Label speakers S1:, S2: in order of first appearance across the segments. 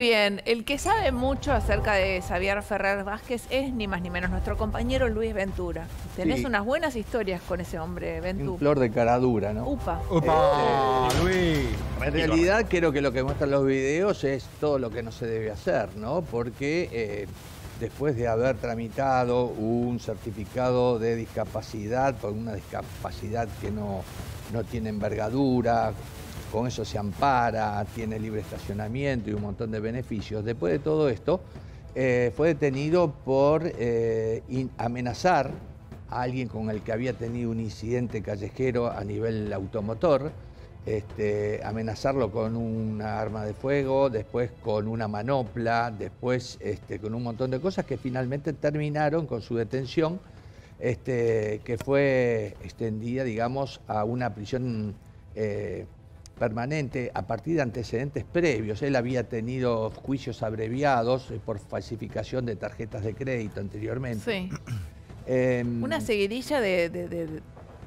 S1: Bien, el que sabe mucho acerca de Xavier Ferrer Vázquez es ni más ni menos nuestro compañero Luis Ventura. Tenés
S2: Sí.
S1: unas buenas historias con ese hombre, Ventura.
S2: Un flor de caradura, ¿no?
S1: Upa.
S3: ¡Upa! Luis.
S2: En realidad creo que lo que muestran los videos es todo lo que no se debe hacer, ¿no? Porque después de haber tramitado un certificado de discapacidad por una discapacidad que no tiene envergadura, con eso se ampara, tiene libre estacionamiento y un montón de beneficios. Después de todo esto, fue detenido por amenazar a alguien con el que había tenido un incidente callejero a nivel automotor, amenazarlo con una arma de fuego, después con una manopla, después con un montón de cosas que finalmente terminaron con su detención, que fue extendida, digamos, a una prisión permanente a partir de antecedentes previos. Él había tenido juicios abreviados por falsificación de tarjetas de crédito anteriormente.
S1: Sí. Una seguidilla de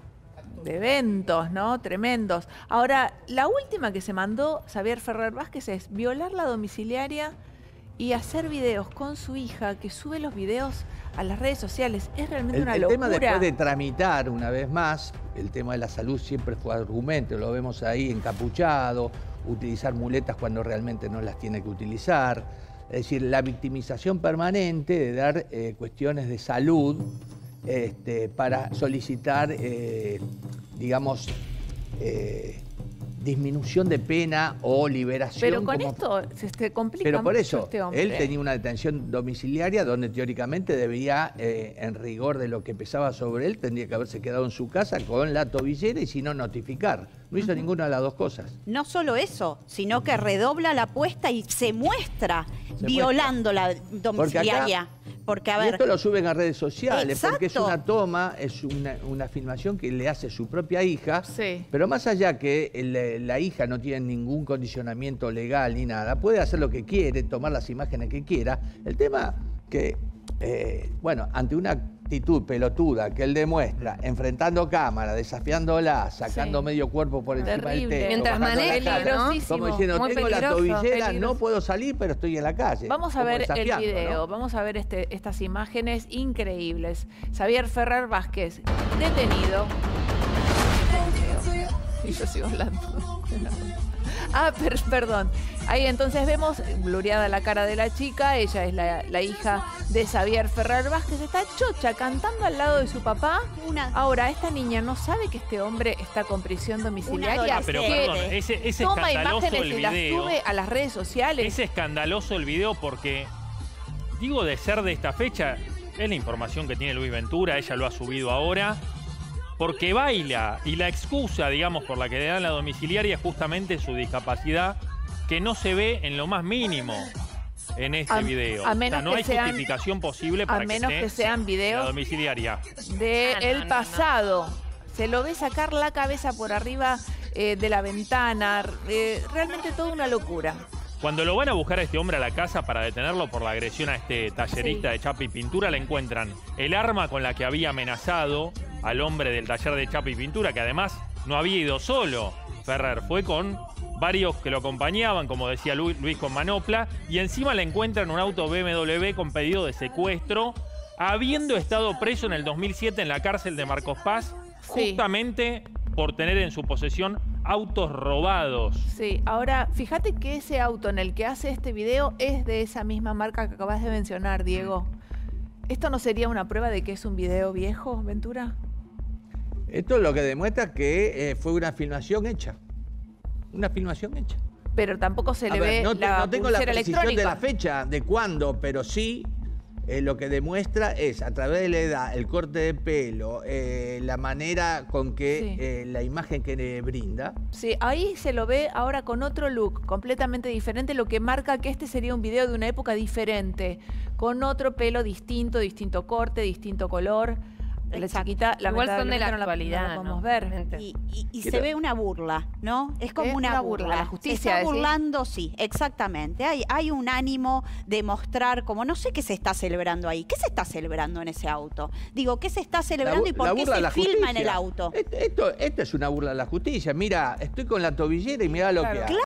S1: eventos, ¿no? Tremendos. Ahora, la última que se mandó Xavier Ferrer Vázquez es violar la domiciliaria y hacer videos con su hija, que sube los videos a las redes sociales. Es realmente una locura.
S2: El tema después de tramitar, una vez más, el tema de la salud siempre fue argumento, lo vemos ahí encapuchado, utilizar muletas cuando realmente no las tiene que utilizar. Es decir, la victimización permanente de dar cuestiones de salud para solicitar, digamos, disminución de pena o liberación.
S1: Pero con esto se complica
S2: Pero por
S1: mucho
S2: eso,
S1: este hombre.
S2: él tenía una detención domiciliaria donde teóricamente debería, en rigor de lo que pesaba sobre él, tendría que haberse quedado en su casa con la tobillera y si no notificar. No hizo ninguna de las dos cosas.
S4: No solo eso, sino que redobla la apuesta y se muestra violando la domiciliaria. Porque, a ver,
S2: y esto lo suben a redes sociales,
S4: exacto,
S2: porque es una toma, es una filmación que le hace su propia hija.
S1: Sí.
S2: Pero más allá que la hija no tiene ningún condicionamiento legal ni nada, puede hacer lo que quiere, tomar las imágenes que quiera. El tema que, bueno, ante una actitud pelotuda que él demuestra, enfrentando cámara, desafiándola, sacando medio cuerpo por encima del techo,
S5: mientras maneja, ¿no?
S2: como diciendo,
S5: Muy
S2: tengo la
S5: peligroso,
S2: tobillera,
S1: peligroso.
S2: No puedo salir, pero estoy en la calle.
S1: Vamos a
S2: Como
S1: ver el
S2: desafiando,
S1: video,
S2: ¿no?
S1: vamos a ver estas imágenes increíbles. Xavier Ferrer Vázquez, detenido. Y yo sigo hablando. Perdón. Ahí entonces vemos blureada la cara de la chica. Ella es la hija de Xavier Ferrer Vázquez. Está chocha cantando al lado de su papá. Ahora, esta niña no sabe que este hombre está con prisión domiciliaria.
S6: Pero perdón, es
S1: toma
S6: escandaloso
S1: imágenes
S6: el
S1: y las
S6: video.
S1: sube a las redes sociales.
S6: Es escandaloso el video porque, digo, de ser de esta fecha, es la información que tiene Luis Ventura, ella lo ha subido ahora, porque baila y la excusa, digamos, por la que le dan la domiciliaria es justamente su discapacidad, que no se ve en lo más mínimo en este video.
S1: A menos
S6: no
S1: que
S6: hay
S1: sean,
S6: justificación posible para
S1: a menos que sean
S6: la
S1: videos
S6: domiciliaria.
S1: del pasado. Se lo ve sacar la cabeza por arriba de la ventana. Realmente toda una locura.
S6: Cuando lo van a buscar a este hombre a la casa para detenerlo por la agresión a este tallerista de chapa y pintura, le encuentran el arma con la que había amenazado al hombre del taller de chapa y pintura, que además no había ido solo. Ferrer fue con varios que lo acompañaban, como decía Luis, con manopla, y encima le encuentran un auto BMW con pedido de secuestro, habiendo estado preso en el 2007 en la cárcel de Marcos Paz, justamente por tener en su posesión autos robados.
S1: Sí, ahora fíjate que ese auto en el que hace este video es de esa misma marca que acabas de mencionar, Diego. ¿Esto no sería una prueba de que es un video viejo, Ventura?
S2: Esto es lo que demuestra que fue una filmación hecha. Una filmación hecha.
S1: Pero tampoco se le ve
S2: no tengo la
S1: pulsera
S2: precisión de
S1: electrónica.
S2: la fecha, de cuándo, pero sí lo que demuestra es, a través de la edad, el corte de pelo, la manera con que la imagen que le brinda.
S1: Sí, ahí se lo ve ahora con otro look, completamente diferente, lo que marca que este sería un video de una época diferente, con otro pelo distinto, distinto corte, distinto color. La chiquita,
S5: igual son de la
S1: no
S5: actualidad,
S1: no la podemos ver.
S4: y se ve una burla, ¿no? Es como una burla.
S1: La justicia,
S4: se está burlando, sí, exactamente. Hay un ánimo de mostrar como, no sé qué se está celebrando ahí. ¿Qué se está celebrando en ese auto? Digo, ¿qué se está celebrando y por qué se filma en el auto?
S2: Esto es una burla de la justicia. Mira, estoy con la tobillera y mira lo que hago.